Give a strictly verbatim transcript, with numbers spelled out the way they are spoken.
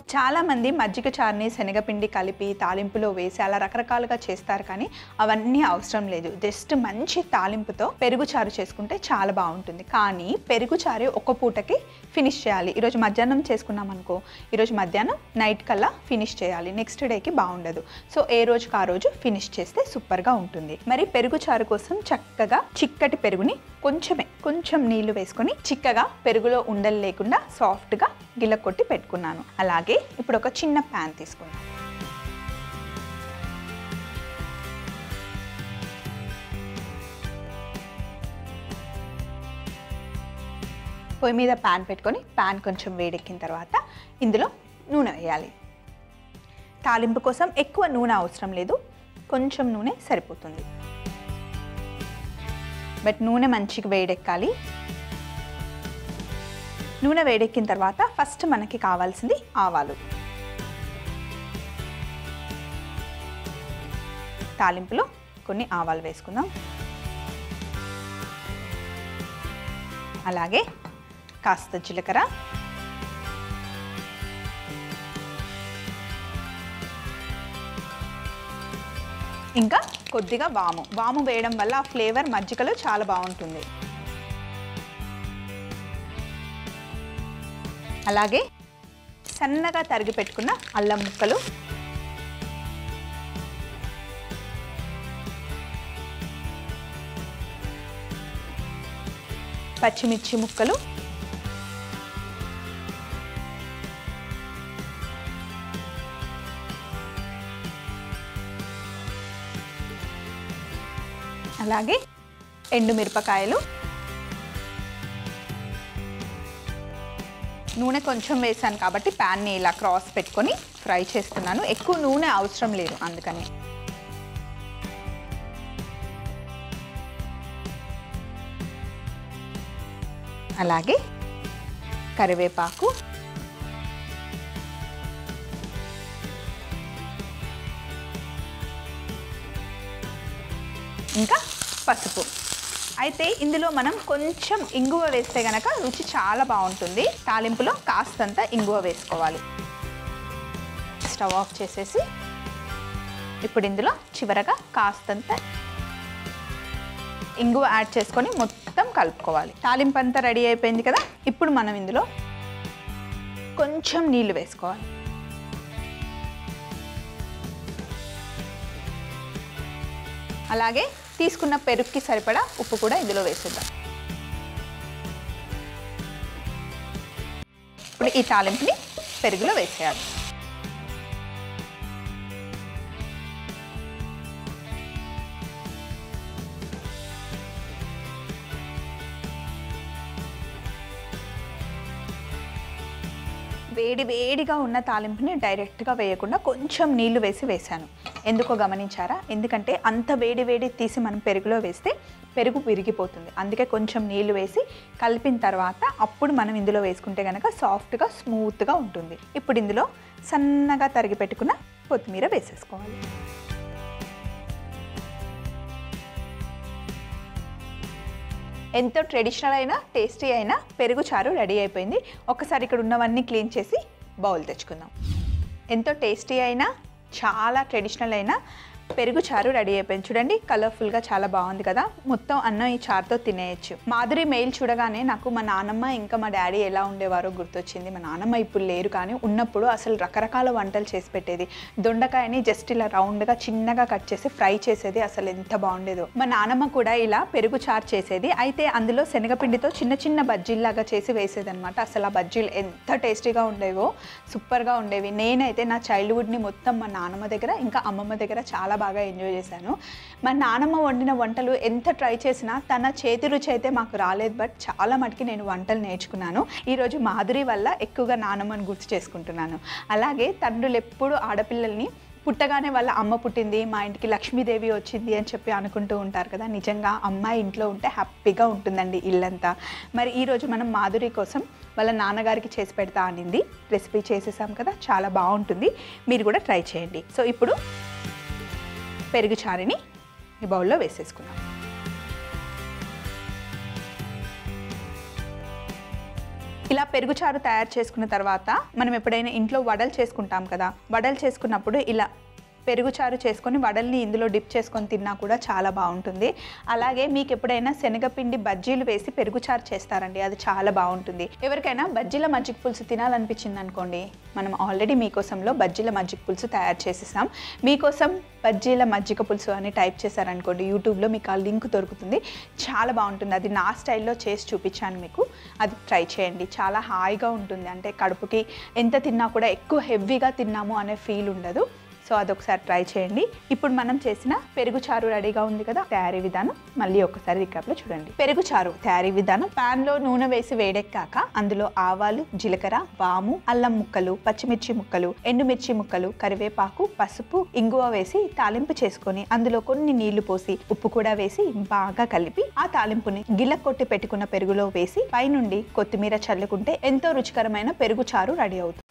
చాలామంది మజ్జిగ చారుని శనగపిండి కలిపి తాలింపులో వేసి అలా రకరకాలుగా చేస్తారు, కానీ అవన్నీ అవసరం లేదు. జస్ట్ మంచి తాలింపుతో పెరుగు చారు చేసుకుంటే చాలా బాగుంటుంది. కానీ పెరుగు చారు ఒక పూటకి ఫినిష్ చేయాలి. ఈరోజు మధ్యాహ్నం చేసుకున్నాం అనుకో, ఈరోజు మధ్యాహ్నం నైట్ కల్లా ఫినిష్ చేయాలి, నెక్స్ట్ డేకి బాగుండదు. సో ఏ రోజుకి ఆ రోజు ఫినిష్ చేస్తే సూపర్గా ఉంటుంది. మరి పెరుగు చారు కోసం చక్కగా చిక్కటి పెరుగుని కొంచెమే కొంచెం నీళ్లు వేసుకొని చిక్కగా పెరుగులో ఉండలు లేకుండా సాఫ్ట్గా గిల్ల కొట్టి పెట్టుకున్నాను. అలాగే ఇప్పుడు ఒక చిన్న ప్యాన్ తీసుకున్నాను. పొయ్యి మీద ప్యాన్ పెట్టుకొని ప్యాన్ కొంచెం వేడెక్కిన తర్వాత ఇందులో నూనె వేయాలి. తాలింపు కోసం ఎక్కువ నూనె అవసరం లేదు, కొంచెం నూనె సరిపోతుంది. బట్ నూనె మంచిగా వేడెక్కాలి. నూనె వేడెక్కిన తర్వాత ఫస్ట్ మనకి కావాల్సింది ఆవాలు. తాలింపులో కొన్ని ఆవాలు వేసుకుందాం. అలాగే కాస్త జీలకర్ర, ఇంకా కొద్దిగా వాము. వాము వేయడం వల్ల ఆ ఫ్లేవర్ మజ్జిగలో చాలా బాగుంటుంది. అలాగే సన్నగా తరిగి పెట్టుకున్న అల్లం ముక్కలు, పచ్చిమిర్చి ముక్కలు, అలాగే ఎండుమిరపకాయలు. నూనె కొంచెం వేసాను కాబట్టి ప్యాన్ని ఇలా క్రాస్ పెట్టుకొని ఫ్రై చేస్తున్నాను. ఎక్కువ నూనె అవసరం లేదు అందుకని. అలాగే కరివేపాకు, ఇంకా పసుపు. అయితే ఇందులో మనం కొంచెం ఇంగువ వేస్తే గనక రుచి చాలా బాగుంటుంది. తాలింపులో కాస్తంత ఇంగువ వేసుకోవాలి. స్టవ్ ఆఫ్ చేసేసి ఇప్పుడు ఇందులో చివరగా కాస్తంత ఇంగువ యాడ్ చేసుకొని మొత్తం కలుపుకోవాలి. తాలింపు అంతా రెడీ అయిపోయింది కదా. ఇప్పుడు మనం ఇందులో కొంచెం నీళ్లు వేసుకోవాలి. అలాగే తీసుకున్న పెరుగుకి సరిపడా ఉప్పు కూడా ఇందులో వేసేద్దాం. ఇప్పుడు ఈ తాలింపుని పెరుగులో వేసేయాలి. వేడి వేడిగా ఉన్న తాలింపుని డైరెక్ట్గా వేయకుండా కొంచెం నీళ్లు వేసి వేసాను. ఎందుకో గమనించారా? ఎందుకంటే అంత వేడి వేడి తీసి మనం పెరుగులో వేస్తే పెరుగు విరిగిపోతుంది. అందుకే కొంచెం నీళ్లు వేసి కలిపిన తర్వాత అప్పుడు మనం ఇందులో వేసుకుంటే కనుక సాఫ్ట్గా స్మూత్గా ఉంటుంది. ఇప్పుడు ఇందులో సన్నగా తరిగి పెట్టుకున్న కొత్తిమీర వేసేసుకోవాలి. ఎంతో ట్రెడిషనల్ అయినా టేస్టీ అయినా పెరుగు చారు రెడీ అయిపోయింది. ఒకసారి ఇక్కడ ఉన్నవన్నీ క్లీన్ చేసి బౌల్ తెచ్చుకుందాం. ఎంతో టేస్టీ అయినా చాలా ట్రెడిషనల్ అయినా పెరుగు చారు రెడీ అయిపోయింది. చూడండి, కలర్ఫుల్గా చాలా బాగుంది కదా. మొత్తం అన్నం ఈ చారుతో తినేయచ్చు. మాధురి మెయిల్ చూడగానే నాకు మా నాన్నమ్మ ఇంకా మా డాడీ ఎలా ఉండేవారో గుర్తొచ్చింది. మా నాన్నమ్మ ఇప్పుడు లేరు, కానీ ఉన్నప్పుడు అసలు రకరకాల వంటలు చేసి పెట్టేది. దొండకాయని జస్ట్ ఇలా రౌండ్గా చిన్నగా కట్ చేసి ఫ్రై చేసేది. అసలు ఎంత బాగుండేదో. మా నాన్నమ్మ కూడా ఇలా పెరుగు చారు చేసేది. అయితే అందులో శనగపిండితో చిన్న చిన్న బజ్జీల్లాగా చేసి వేసేది అనమాట. అసలు ఆ బజ్జీలు ఎంత టేస్టీగా ఉండేవో, సూపర్గా ఉండేవి. నేనైతే నా చైల్డ్హుడ్ని మొత్తం మా నాన్నమ్మ దగ్గర ఇంకా అమ్మమ్మ దగ్గర చాలా బాగా ఎంజాయ్ చేశాను. మా నాన్నమ్మ వండిన వంటలు ఎంత ట్రై చేసినా తన చేతి రుచి అయితే మాకు రాలేదు. బట్ చాలా మటుకి నేను వంటలు నేర్చుకున్నాను. ఈరోజు మాధురి వల్ల ఎక్కువగా నాన్నమ్మని గుర్తు చేసుకుంటున్నాను. అలాగే తండ్రులు ఎప్పుడు ఆడపిల్లల్ని పుట్టగానే వాళ్ళ అమ్మ పుట్టింది, మా ఇంటికి లక్ష్మీదేవి వచ్చింది అని చెప్పి అనుకుంటూ ఉంటారు కదా. నిజంగా అమ్మాయి ఇంట్లో ఉంటే హ్యాపీగా ఉంటుందండి ఇల్లంతా. మరి ఈరోజు మనం మాధురి కోసం వాళ్ళ నాన్నగారికి చేసి పెడతా అనింది. రెసిపీ చేసేసాం కదా, చాలా బాగుంటుంది. మీరు కూడా ట్రై చేయండి. సో ఇప్పుడు పెరుగు చారుని ఈ బౌల్లో వేసేసుకున్నాం. ఇలా పెరుగు చారు తయారు చేసుకున్న తర్వాత మనం ఎప్పుడైనా ఇంట్లో వడలు చేసుకుంటాం కదా, వడలు చేసుకున్నప్పుడు ఇలా పెరుగు చారు చేసుకొని వడల్ని ఇందులో డిప్ చేసుకొని తిన్నా కూడా చాలా బాగుంటుంది. అలాగే మీకు ఎప్పుడైనా శనగపిండి బజ్జీలు వేసి పెరుగు చారు చేస్తారండి, అది చాలా బాగుంటుంది. ఎవరికైనా బజ్జీల మజ్జిగ పులుసు తినాలనిపించింది అనుకోండి, మనం ఆల్రెడీ మీకోసంలో బజ్జీల మజ్జిగ పులుసు తయారు చేసేసాం. మీకోసం బజ్జీల మజ్జిగ పులుసు అని టైప్ చేశారనుకోండి యూట్యూబ్లో, మీకు ఆ లింక్ దొరుకుతుంది. చాలా బాగుంటుంది. అది నా స్టైల్లో చేసి చూపించాను మీకు, అది ట్రై చేయండి. చాలా హాయిగా ఉంటుంది. అంటే కడుపుకి ఎంత తిన్నా కూడా ఎక్కువ హెవీగా తిన్నాము అనే ఫీల్ ఉండదు. సో అదొకసారి ట్రై చేయండి. ఇప్పుడు మనం చేసిన పెరుగు చారు రెడీగా ఉంది కదా. తయారీ విధానం మళ్ళీ ఒకసారి రికాప్లో చూడండి. పెరుగు చారు తయారీ విధానం: పాన్ లో నూనె వేసి వేడెక్కాక అందులో ఆవాలు, జీలకర్ర, వాము, అల్లం ముక్కలు, పచ్చిమిర్చి ముక్కలు, ఎండుమిర్చి ముక్కలు, కరివేపాకు, పసుపు, ఇంగువ వేసి తాలింపు చేసుకొని అందులో కొన్ని నీళ్లు పోసి ఉప్పు కూడా వేసి బాగా కలిపి ఆ తాలింపుని గిల్ల కొట్టి పెట్టుకున్న పెరుగులో వేసి పైనుండి కొత్తిమీర చల్లుకుంటే ఎంతో రుచికరమైన పెరుగు చారు రెడీ అవుతుంది.